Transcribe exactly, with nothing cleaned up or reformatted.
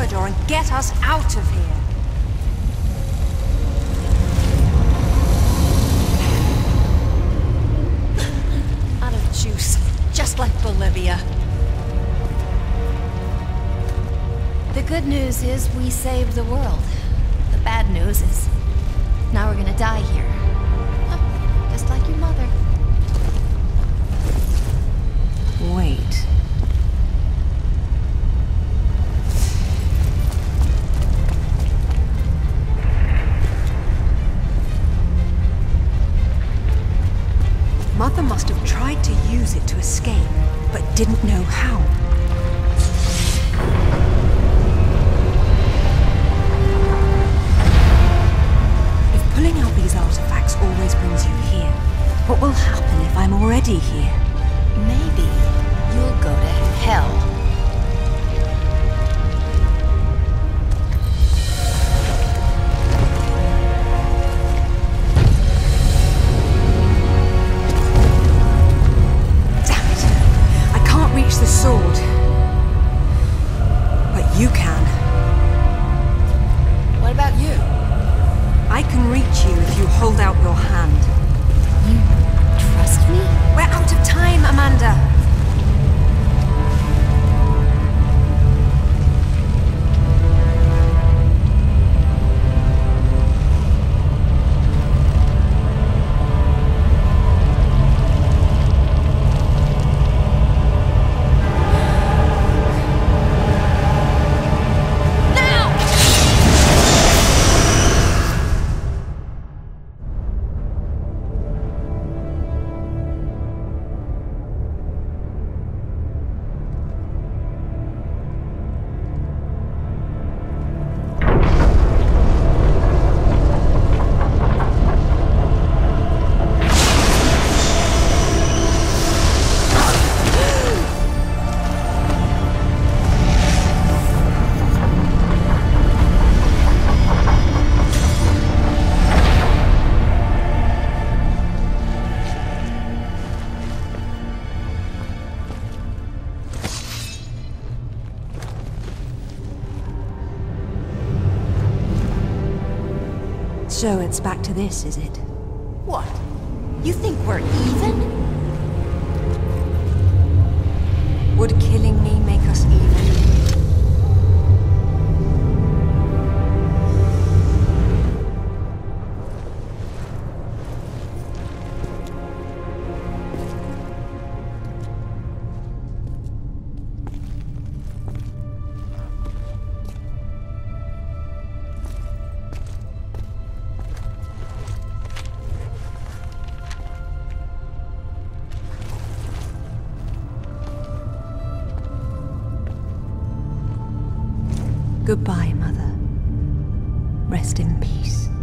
Thermidor and get us out of here. Out of juice, just like Bolivia. The good news is we saved the world. The bad news is now we're gonna die here. Huh, just like your mother. Wait. Mother must have tried to use it to escape, but didn't know how. If pulling out these artifacts always brings you here, what will happen if I'm already here? Maybe you'll go to hell. The sword. But you can. What about you? I can reach you if you hold out your hand. You trust me? We're out of time, Amanda. So it's back to this, is it? What? You think we're even? Would killing me make us even? Goodbye, Mother. Rest in peace.